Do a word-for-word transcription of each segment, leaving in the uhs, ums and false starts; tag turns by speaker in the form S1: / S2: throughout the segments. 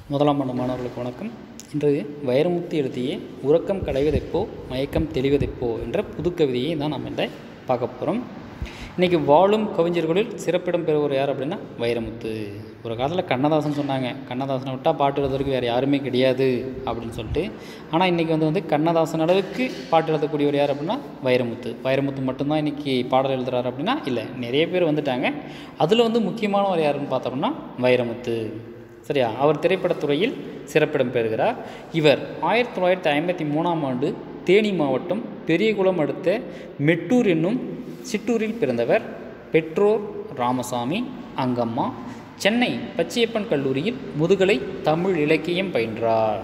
S1: முதலாம் ஆண்டு மாணவர்களுக்கு வணக்கம். இன்று வைரமுத்து எழுதிய உறக்கம் களைவதெப்போ மயக்கம் தெளிவதெப்போ என்ற புதுக்கவிதையை தான் நம்ம இந்த பார்க்க போகிறோம். இன்றைக்கி வாழும் கவிஞர்களில் சிறப்பிடம் பெறுவர் யார் அப்படின்னா வைரமுத்து. ஒரு காலத்தில் கண்ணதாசன் சொன்னாங்க, கண்ணதாசனை விட்டால் பாட்டு எழுதுறதுக்கு வேறு யாருமே கிடையாது அப்படின்னு சொல்லிட்டு. ஆனால் இன்றைக்கி வந்து வந்து கண்ணதாசன் அளவுக்கு பாட்டு எழுதக்கூடியவர் யார் அப்படின்னா வைரமுத்து. வைரமுத்து மட்டும்தான் இன்றைக்கி பாடல் எழுதுகிறார் அப்படின்னா இல்லை, நிறைய பேர் வந்துட்டாங்க. அதில் வந்து முக்கியமானவர் யாருன்னு பார்த்தோம்னா வைரமுத்து. சரியா? அவர் திரைப்படத்துறையில் சிறப்பிடம் பெறுகிறார். இவர் ஆயிரத்தி தொள்ளாயிரத்தி ஐம்பத்தி மூணாம் ஆண்டு தேனி மாவட்டம் பெரியகுளம் அடுத்த மெட்டூர் என்னும் சிற்றூரில் பிறந்தவர். பெற்றோர் ராமசாமி, அங்கம்மா. சென்னை பச்சையப்பன் கல்லூரியில் முதுகலை தமிழ் இலக்கியம் பயின்றார்.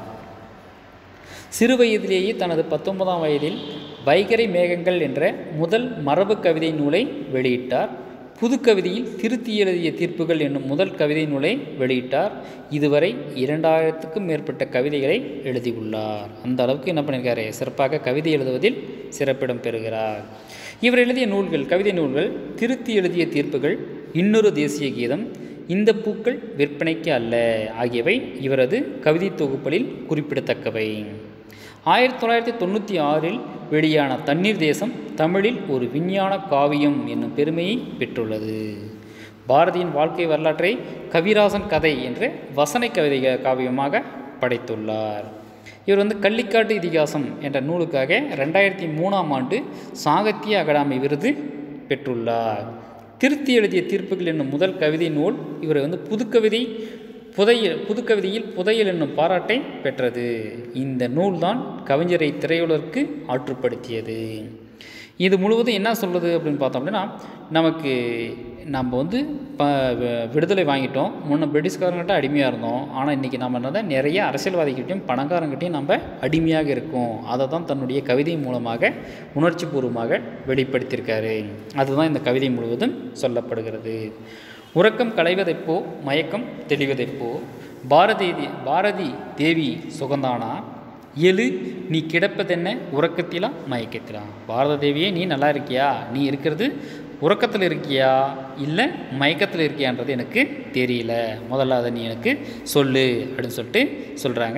S1: சிறு வயதிலேயே தனது பத்தொன்பதாம் வயதில் வைகறை மேகங்கள் என்ற முதல் மரபு கவிதை நூலை வெளியிட்டார். புதுக்கவிதையில் திருத்தி எழுதிய தீர்ப்புகள் என்னும் முதல் கவிதை நூலை வெளியிட்டார். இதுவரை இரண்டாயிரத்துக்கும் மேற்பட்ட கவிதைகளை எழுதியுள்ளார். அந்த அளவுக்கு என்ன பண்ணியிருக்காரு, சிறப்பாக கவிதை எழுதுவதில் சிறப்பிடம் பெறுகிறார். இவர் எழுதிய நூல்கள், கவிதை நூல்கள் திருத்தி எழுதிய தீர்ப்புகள், இன்னொரு தேசிய கீதம், இந்த பூக்கள் விற்பனைக்கு அல்ல ஆகியவை இவரது கவிதை தொகுப்புகளில் குறிப்பிடத்தக்கவை. ஆயிரத்தி தொள்ளாயிரத்தி தொண்ணூற்றி ஆறில் வெளியான தண்ணீர் தேசம் தமிழில் ஒரு விஞ்ஞான காவியம் என்னும் பெருமையை பெற்றுள்ளது. பாரதியின் வாழ்க்கை வரலாற்றை கவிராசன் கதை என்ற வசனை கவிதை காவியமாக படைத்துள்ளார். இவர் வந்து கள்ளிக்காட்டு இதிகாசம் என்ற நூலுக்காக ரெண்டாயிரத்தி மூணாம் ஆண்டு சாகித்ய அகாடமி விருது பெற்றுள்ளார். திருத்தி எழுதிய தீர்ப்புகள் என்னும் முதல் கவிதை நூல் இவர் வந்து புதுக்கவிதை புதையல் புதுக்கவிதையில் புதையல் என்னும் பாராட்டை பெற்றது. இந்த நூல்தான் கவிஞரை திரையுலகிற்கு ஆற்றுப்படுத்தியது. இது முழுவதும் என்ன சொல்லுது அப்படின்னு பார்த்தோம் அப்படின்னா, நமக்கு நம்ம வந்து இப்போ விடுதலை வாங்கிட்டோம். முன்ன பிரிட்டிஷ்காரங்கிட்ட அடிமையாக இருந்தோம். ஆனால் இன்றைக்கி நம்ம என்ன தான் நிறைய அரசியல்வாதிகிட்டையும் பணக்காரங்கிட்டையும் நம்ம அடிமையாக இருக்கோம். அதை தான் தன்னுடைய கவிதை மூலமாக உணர்ச்சி பூர்வமாக வெளிப்படுத்தியிருக்காரு. அதுதான் இந்த கவிதை முழுவதும் சொல்லப்படுகிறது. உறக்கம் களைவதெப்போ மயக்கம் தெளிவதெப்போ, பாரதி பாரதி தேவி சுகந்தானா, எழு நீ கிடப்பதென்ன உறக்கத்திலா மயக்கத்திலா. பாரத தேவியே, நீ நல்லா இருக்கியா? நீ இருக்கிறது உறக்கத்தில் இருக்கியா இல்லை மயக்கத்தில் இருக்கியான்றது எனக்கு தெரியல. முதல்ல அதை நீ எனக்கு சொல்லு அப்படின்னு சொல்லிட்டு சொல்கிறாங்க.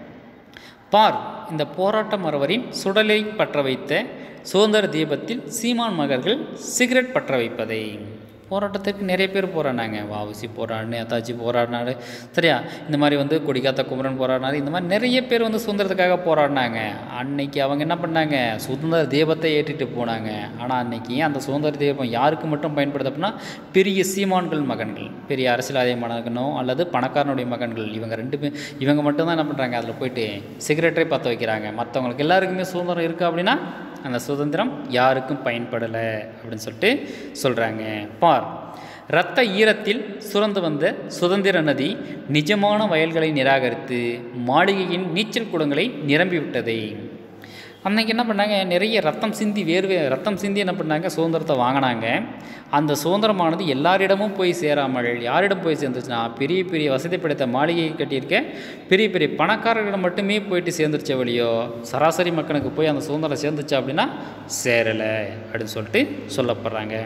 S1: பார், இந்த போராட்ட மறவரின் சுடலை பற்ற வைத்த சுதந்திர தீபத்தில் சீமான் மகர்கள் சிகரெட் பற்ற வைப்பதை. போராட்டத்துக்கு நிறைய பேர் போராடினாங்க. வாவுசி போராடினு, அத்தாச்சி போராடினாரு. சரியா? இந்த மாதிரி வந்து கொடிக்காத்த குமரன் போராடினார். இந்த மாதிரி நிறைய பேர் வந்து சுதந்திரத்துக்காக போராடினாங்க. அன்னைக்கு அவங்க என்ன பண்ணாங்க, சுதந்திர தீபத்தை ஏற்றிட்டு போனாங்க. ஆனால் அன்னைக்கு அந்த சுதந்திர தீபம் யாருக்கு மட்டும் பயன்படுத்த அப்படின்னா, பெரிய சீமான்கள் மகன்கள், பெரிய அரசியல்வாதி மகனோ அல்லது பணக்காரனுடைய மகன்கள், இவங்க ரெண்டு பேர் இவங்க மட்டும்தான் என்ன பண்ணுறாங்க, அதில் போயிட்டு சிகரெட்டை பற்ற வைக்கிறாங்க. மற்றவங்களுக்கு எல்லாருக்குமே சுதந்திரம் இருக்குது அப்படின்னா அந்த சுதந்திரம் யாருக்கும் பயன்படலை அப்படின்னு சொல்லிட்டு சொல்கிறாங்க. பார், இரத்த ஈரத்தில் சுரந்து வந்த சுதந்திர நதி நிஜமான வயல்களை நிராகரித்து மாளிகையின் நீச்சல் குளங்களை நிரம்பிவிட்டதை. அன்றைக்கி என்ன பண்ணாங்க, நிறைய ரத்தம் சிந்தி வேர்வை ரத்தம் சிந்தி என்ன பண்ணாங்க, சுதந்திரத்தை வாங்கினாங்க. அந்த சுதந்திரமானது எல்லாரிடமும் போய் சேராமல் யாரிடம் போய் சேர்ந்துச்சுன்னா, பெரிய பெரிய வசதி படைத்த மாளிகை கட்டியிருக்க பெரிய பெரிய பணக்காரர்களிடம் மட்டுமே போயிட்டு சேர்ந்துருச்ச வழியோ சராசரி மக்களுக்கு போய் அந்த சுதந்திரம் சேர்ந்துச்சு அப்படின்னா சேரலை அப்படின்னு சொல்லிட்டு சொல்லப்படுறாங்க.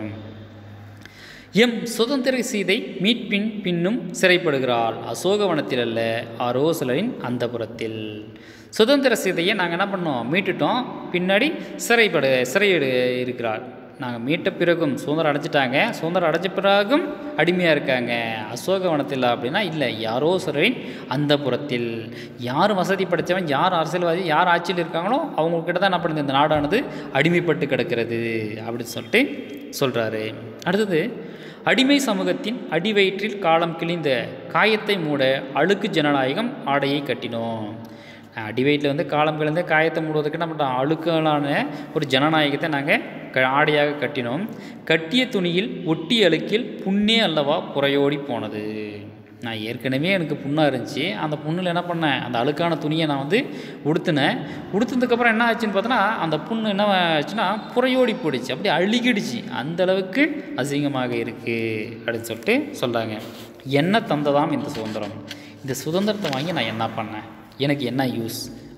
S1: எம் சுதந்திர சீதை மீட்பின் பின்னும் சிறைப்படுகிறாள் அசோகவனத்தில் அல்ல ஆரோசலரின் அந்தபுரத்தில். சுதந்திர சீதையை நாங்கள் என்ன பண்ணோம், மீட்டுட்டோம். பின்னாடி சிறைப்படு சிறையிடு இருக்கிறார். நாங்கள் மீட்ட பிறகும் சுதந்திரம் அடைச்சிட்டாங்க. சுதந்திரம் அடைச்ச பிறகும் அடிமையாக இருக்காங்க. அசோகவனத்தில் அப்படின்னா இல்லை, யாரோ சிறையின் அந்த புறத்தில். யார் வசதி படைத்தவன், யார் அரசியல்வாதி, யார் ஆட்சியில் இருக்காங்களோ அவங்கக்கிட்ட தான் என்ன பண்ணுது, இந்த நாடானது அடிமைப்பட்டு கிடக்கிறது அப்படின்னு சொல்லிட்டு சொல்கிறாரு. அடுத்தது, அடிமை சமூகத்தின் அடிவயிற்றில் காலம் கிழிந்த காயத்தை மூட அழுக்கு ஜனநாயகம் ஆடையை கட்டினோம். அடிவயிற்றில் வந்து காலம் கிழந்த காயத்தை மூடுவதற்கு நம்ம அழுக்கலான ஒரு ஜனநாயகத்தை நாங்கள் க ஆடையாக கட்டினோம். கட்டிய துணியில் ஒட்டி அழுக்கில் புண்ணே அல்லவா புறையோடி போனது. நான் ஏற்கனவே எனக்கு புண்ணாக இருந்துச்சு. அந்த புண்ணில் என்ன பண்ணேன், அந்த அழுக்கான துணியை நான் வந்து உடுத்தினேன். உடுத்தினதுக்கப்புறம் என்ன ஆச்சுன்னு பார்த்தோன்னா, அந்த புண்ணு என்ன ஆச்சுன்னா புறையோடி போயிடுச்சு, அப்படியே அழுகிடுச்சு. அந்தளவுக்கு அசிங்கமாக இருக்குது அப்படின்னு சொல்லிட்டு சொல்கிறாங்க. என்ன தந்ததாம் இந்த சுதந்திரம்? இந்த சுதந்திரத்தை வாங்கி நான் என்ன பண்ணேன், எனக்கு என்ன யூஸ்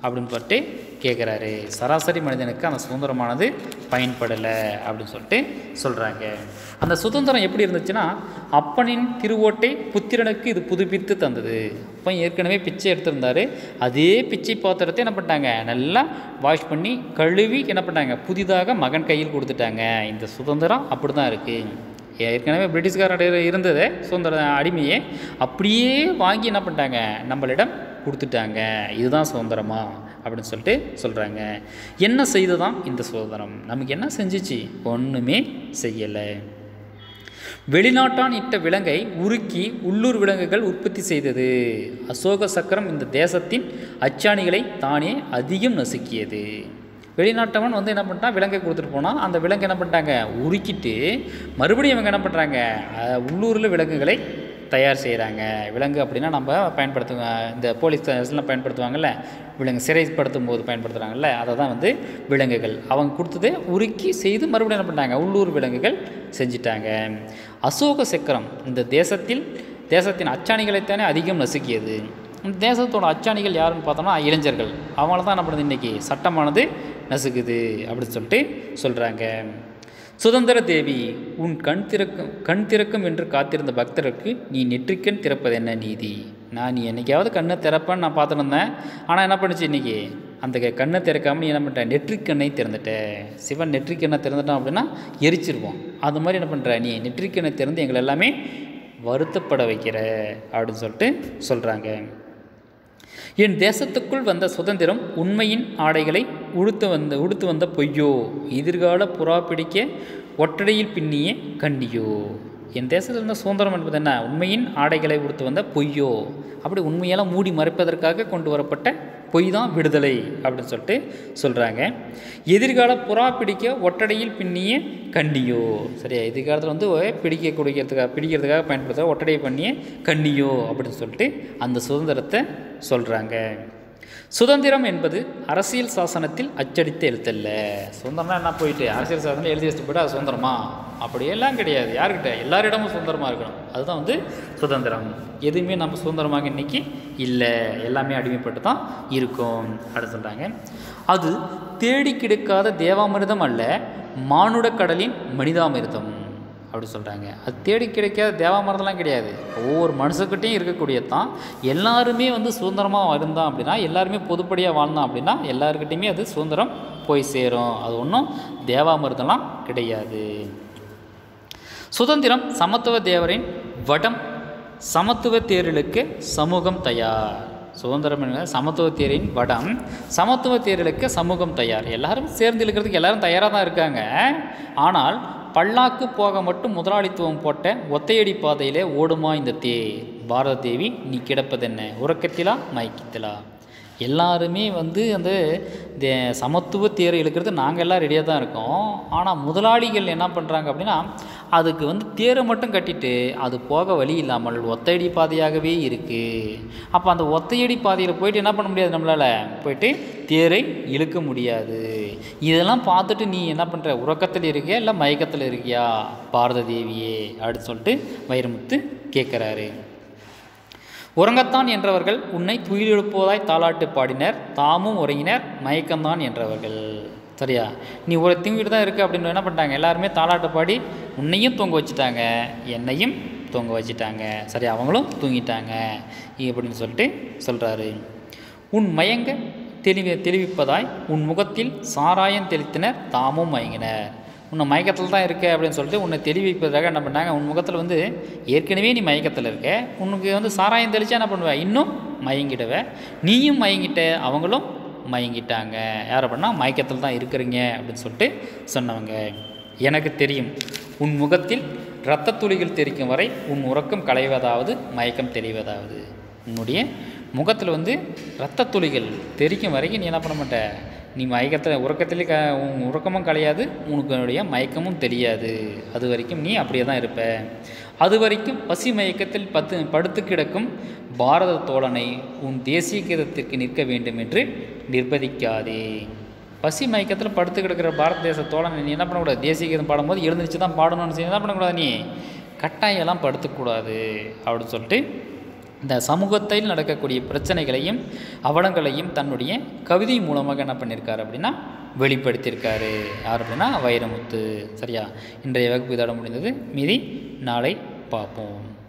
S1: அப்படின்னு சொல்லிட்டு கேட்குறாரு. சராசரி மனிதனுக்கு அந்த சுதந்திரமானது பயன்படலை அப்படின்னு சொல்லிட்டு சொல்கிறாங்க. அந்த சுதந்திரம் எப்படி இருந்துச்சுன்னா, அப்பனின் திருவோட்டை புத்திரனுக்கு இது புதுப்பித்து தந்தது. அப்போ ஏற்கனவே பிச்சை எடுத்திருந்தார். அதே பிச்சை பாத்திரத்தை என்ன பண்ணிட்டாங்க, நல்லா வாஷ் பண்ணி கழுவி என்ன பண்ணாங்க, புதிதாக மகன் கையில் கொடுத்துட்டாங்க. இந்த சுதந்திரம் அப்படி தான் இருக்குது. ஏற்கனவே பிரிட்டிஷ்காரர் இருந்தது சுதந்திர அடிமையே அப்படியே வாங்கி என்ன பண்ணிட்டாங்க, நம்மளிடம் கொடுத்துட்டாங்க. இதுதான் சுதந்திரமா அப்படின்னு சொல்லிட்டு சொல்கிறாங்க. என்ன செய்துதான் இந்த சுதந்திரம்? நமக்கு என்ன செஞ்சிச்சு? ஒன்றுமே செய்யலை. வெளிநாட்டான் இட்ட விலங்கை உருக்கி உள்ளூர் விலங்குகள் உற்பத்தி செய்தது. அசோக சக்கரம் இந்த தேசத்தின் அச்சாணிகளை தானே அதிகம் நசுக்கியது. வெளிநாட்டவன் வந்து என்ன பண்ணிட்டான், விலங்கை கொடுத்துட்டு போனால் அந்த விலங்கு என்ன பண்ணிட்டாங்க, உருக்கிட்டு மறுபடியும் இவங்க என்ன பண்ணுறாங்க, உள்ளூரில் விலங்குகளை தயார் செய்கிறாங்க. விலங்கு அப்படின்னா நம்ம பயன்படுத்துவ இந்த போலீஸ் ஸ்டேஷன்லாம் பயன்படுத்துவாங்கள்ல, விலங்கு சிறைப்படுத்தும் போது பயன்படுத்துகிறாங்கல்ல, அதை தான் வந்து விலங்குகள். அவங்க கொடுத்ததை உருக்கி செய்து மறுபடியும் என்ன பண்ணிட்டாங்க, உள்ளூர் விலங்குகள் செஞ்சிட்டாங்க. அசோக சக்கரம் இந்த தேசத்தில் தேசத்தின் அச்சாணிகளைத்தானே அதிகம் நசுக்கியது. இந்த தேசத்தோட அச்சாணிகள் யாருன்னு பார்த்தோம்னா இளைஞர்கள். அவங்கள தான் என்ன பண்ணுது, இன்றைக்கி சட்டமானது நசுக்குது அப்படின்னு சொல்லிட்டு சொல்கிறாங்க. சுதந்திர தேவி, உன் கண் திறக்கும் கண் திறக்கும் என்று காத்திருந்த பக்தருக்கு நீ நெற்றிக்கண் திறப்பது என்ன நீதி? நான் நீ என்றைக்காவது கண்ணை திறப்பேன்னு நான் பார்த்துட்டு இருந்தேன். ஆனால் என்ன பண்ணுச்சு, இன்றைக்கி அந்த கண்ணை திறக்காமல் நீ என்ன பண்ணிட்ட, நெற்றிக்கண்ணை திறந்துட்ட. சிவன் நெற்றிக்கண்ணை திறந்துட்டான் அப்படின்னா எரிச்சிருவோம். அது மாதிரி என்ன பண்ணுற, நீ நெற்றிக்கண்ணை திறந்து எங்களை எல்லாமே வருத்தப்பட வைக்கிற அப்படின்னு சொல்லிட்டு சொல்கிறாங்க. என் தேசத்துக்குள் வந்த சுதந்திரம் உண்மையின் ஆடைகளை உடுத்து வந்த உடுத்து வந்த பொய்யோ, எதிர்கால புறா பிடிக்க ஒட்டடையில் பின்னிய கண்ணியோ. என் தேசத்தில் இருந்த சுதந்திரம் என்பது என்ன, உண்மையின் ஆடைகளை உடுத்து வந்த பொய்யோ. அப்படி உண்மையெல்லாம் மூடி மறைப்பதற்காக கொண்டு வரப்பட்ட பொய் தான் விடுதலை அப்படின்னு சொல்லிட்டு சொல்கிறாங்க. எதிர்கால புறா பிடிக்க ஒட்டடையில் பின்னிய கண்ணியோ. சரியா, எதிர்காலத்தில் வந்து பிடிக்க குடிக்கிறதுக்காக பிடிக்கிறதுக்காக பயன்படுத்த ஒட்டடையை பண்ணிய கண்ணியோ அப்படின்னு சொல்லிட்டு அந்த சுதந்திரத்தை சொல்கிறாங்க. சுதந்திரம் என்பது அரசியல் சாசனத்தில் அச்சடித்த எழுத்தல்ல. சுதந்திரம்னா என்ன, போயிட்டு அரசியல் சாசனம் எழுதி வச்சுட்டு போய்ட்டு அது சுதந்திரமா? அப்படியெல்லாம் கிடையாது. யாருக்கிட்ட, எல்லாரிடமும் சுதந்திரமாக இருக்கணும். அதுதான் வந்து சுதந்திரம். எதுவுமே நம்ம சுதந்திரமாக இன்றைக்கி இல்லை, எல்லாமே அடிமைப்பட்டு தான் இருக்கும் அப்படின்னு சொல்கிறாங்க. அது தேடி கிடைக்காத தேவாமிர்தம் அல்ல, மானுட கடலின் மனிதாமிர்தம் அப்படி சொல்கிறாங்க. அது தேடி கிடைக்காத தேவாமிர்தம்லாம் கிடையாது, ஒவ்வொரு மனுஷக்கிட்டையும் இருக்கக்கூடியது தான். எல்லாருமே வந்து சுதந்திரமாக இருந்தான் அப்படின்னா, எல்லாருமே பொதுப்படியாக வாழ்ந்தான் அப்படின்னா எல்லாருக்கிட்டையுமே அது சுதந்திரம் போய் சேரும். அது ஒன்றும் தேவாமிர்தம்லாம் கிடையாது. சுதந்திரம் சமத்துவ தேவரின் வடம், சமத்துவ தேரலுக்கு சமூகம் தயார். சுதந்திரம் என்கிற சமத்துவ தேரின் வடம், சமத்துவ தேரலுக்கு சமூகம் தயார். எல்லாரும் சேர்ந்து இருக்கிறதுக்கு எல்லாரும் தயாராக தான் இருக்காங்க. ஆனால் பல்லாக்கு போக மட்டும் முதலாளித்துவம் போட்ட ஒத்தையடி பாதையிலே ஓடுமா இந்த தே. பாரத தேவி நீ கிடப்பதென்ன, உறக்கத்திலா மயக்கத்திலா. எல்லாருமே வந்து அந்த சமத்துவ தேர் இழுக்கிறது நாங்கள் எல்லாம் ரெடியாக தான் இருக்கோம். ஆனால் முதலாளிகள் என்ன பண்ணுறாங்க அப்படின்னா, அதுக்கு வந்து தேரை மட்டும் கட்டிட்டு அது போக வழி இல்லாமல் ஒத்தையடி பாதையாகவே இருக்குது. அப்போ அந்த ஒத்தையடி பாதையில் போயிட்டு என்ன பண்ண முடியாது, நம்மளால் போயிட்டு தேரை இழுக்க முடியாது. இதெல்லாம் பார்த்துட்டு நீ என்ன பண்ணுற, உறக்கத்தில் இருக்கியா இல்லை மயக்கத்தில் இருக்கியா பாரத தேவியே அப்படின்னு சொல்லிட்டு வைரமுத்து கேட்குறாரு. உறங்கத்தான் என்றவர்கள் உன்னை துயிலெழுப்புவதாய் தாலாட்டு பாடினர், தாமும் உறங்கினர் மயக்கம்தான் என்றவர்கள். சரியா, நீ ஒரு தூங்கிட்டு தான் இருக்குது அப்படின்னு என்ன பண்ணிட்டாங்க, எல்லாருமே தாலாட்டு பாடி உன்னையும் தூங்க வச்சுட்டாங்க, என்னையும் தூங்க வச்சுட்டாங்க. சரி, அவங்களும் தூங்கிட்டாங்க அப்படின்னு சொல்லிட்டு சொல்கிறாரு. உன் மயங்க தெளிவி தெளிவிப்பதாய் உன் முகத்தில் சாராயம் தெளித்தனர், தாமும் மயங்கினர். உன்னை மயக்கத்தில் தான் இருக்க அப்படின்னு சொல்லிட்டு உன்னை தெளிவிப்பதாக என்ன பண்ணாங்க, உன் முகத்தில் வந்து ஏற்கனவே நீ மயக்கத்தில் இருக்க, உனக்கு வந்து சாராயம் தெளிச்சா என்ன பண்ணுவேன், இன்னும் மயங்கிடுவ. நீயும் மயங்கிட்ட, அவங்களும் மயங்கிட்டாங்க. யார் அப்படின்னா மயக்கத்தில் தான் இருக்கிறீங்க அப்படின்னு சொல்லிட்டு சொன்னவங்க. எனக்கு தெரியும் உன் முகத்தில் இரத்த துளிகள் தெரிக்கும் வரை உன் உறக்கம் களைவதாவது மயக்கம் தெளிவதாவது. உன்னுடைய முகத்தில் வந்து இரத்த துளிகள் தெரிக்கும் வரைக்கும் நீ என்ன பண்ண மாட்ட, நீ மயக்கத்தில் உறக்கத்திலே க உன் உறக்கமும் கலையாது, உனக்குடைய மயக்கமும் தெரியாது. அது வரைக்கும் நீ அப்படியே தான் இருப்ப. அது வரைக்கும் பசி மயக்கத்தில் பத்து படுத்து கிடக்கும் பாரத தோழனை உன் தேசிய கீதத்திற்கு நிற்க வேண்டும் என்று நிர்பந்திக்காதே. பசி மயக்கத்தில் படுத்து கிடக்கிற பாரத தேச தோழனை நீ என்ன பண்ணக்கூடாது, தேசிய கீதம் பாடும்போது எழுந்திரிச்சு தான் பாடணும்னு சொல்லி என்ன பண்ணக்கூடாது, நீ கட்டாயெல்லாம் படுத்துக்கூடாது அப்படின்னு சொல்லிட்டு இந்த சமூகத்தில் நடக்கக்கூடிய பிரச்சனைகளையும் அவலங்களையும் தன்னுடைய கவிதை மூலமாக என்ன பண்ணியிருக்காரு அப்படின்னா வெளிப்படுத்தியிருக்காரு. யார் அப்படின்னா வைரமுத்து. சரியா? இன்றைய வகுப்பு இதோட முடிந்தது. மீதி நாளை பார்ப்போம்.